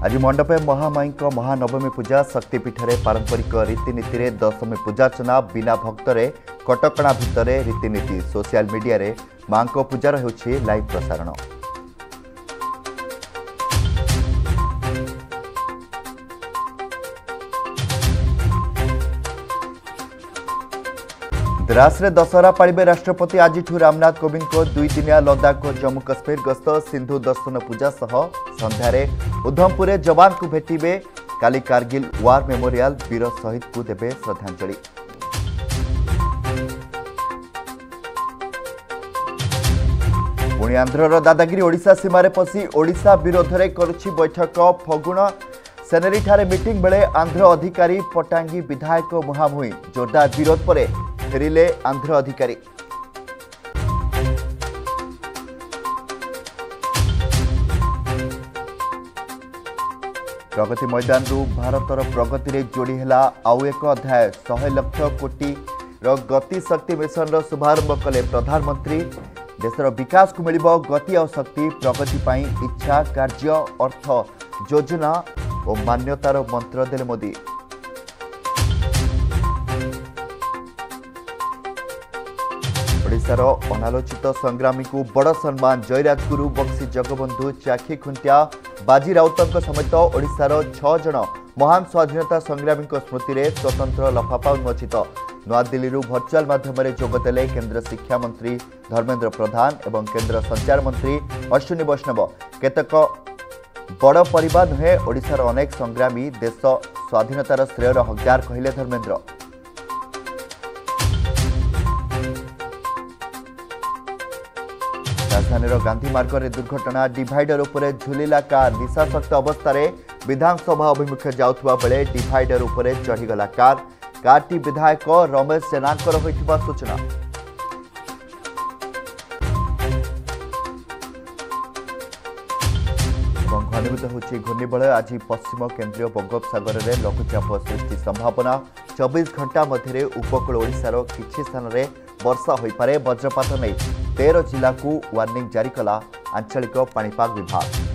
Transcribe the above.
आज मंडपे महामाई महानवमी पूजा शक्तिपीठ में पारंपरिक रीतिनीति दशमी पूजार्चना बिना भक्तरे कटकणा भितर रीतिनीति सोशल मीडिया रे मां को पूजार होछि लाइव प्रसारण। द्रास रे दशहरा पालिबे राष्ट्रपति आज रामनाथ कोविंद को 2 दिनिया लद्दाख और जम्मू काश्मीर गस्त सिंधु दर्शन पूजा सह संध्यारे उधमपुर जवान को भेटिबे। काली कारगिल वार मेमोरियल वीर शहीद को देबे श्रद्धांजलि। पुणी आंध्रर दादागिरी ओडिशा सीमारे पसी ओडिशा विरोध में करुछि बैठक। फगुण सेनेरी ठारे मीटिंग बेले आंध्र अधिकारी पटांगी विधायक मुहांमुही जोरदार विरोध पर फेरिले आंध्र अधिकारी। प्रगति मैदान रु भारतर प्रगति रे जोड़ी हैला आउ एक अध्याय। 100 लाख कोटी गति शक्ति मिशन शुभारंभ कले प्रधानमंत्री। देशर विकास को मिलिबो गति और शक्ति। प्रगति पाई इच्छा कार्य अर्थ योजना और मान्यतार मंत्र देले मोदी। ओडिशार अनालोचित संग्रामी को बड़ सम्मान। जयराजगुरु बक्सी जगबंधु चाखी खुंटिया बाजी राउतों समेत ओडिशार 6 जन महान स्वाधीनता संग्रामी स्मृति में स्वतंत्र लफाफा उन्मोचित। नूआदिल्ली भर्चुआल माध्यम जोगदेले केंद्र शिक्षा मंत्री धर्मेंद्र प्रधान एवं केंद्र संचार मंत्री अश्विनी वैष्णव। केतक बड़ परिवार नुहे ओडिशार अनेक संग्रामी देश स्वाधीनतार श्रेयर हकदार कहले धर्मेंद्र। राजधानी गांधी मार्ग में दुर्घटना। डिवाइडर उपरे झुलिला कार। निशासक्त अवस्था विधानसभा अभिमुखे जाउथबा बेले डिवाइडर उपरे चढ़ीगला कार। कारटी विधायक रमेश सेनाकर होइथिबा सूचना। घनीभूत होछि घूर्णिबलय। आज पश्चिम केंद्रीय बंगोपसागर में लघुचाप सृष्टि संभावना। 24 घंटा मध्य उपकूल ओडिशार किछि स्थान में वर्षा हो पारे। वज्रपात नहीं 13 जिला को वार्निंग जारी कला आंचलिक पाणीपाग विभाग।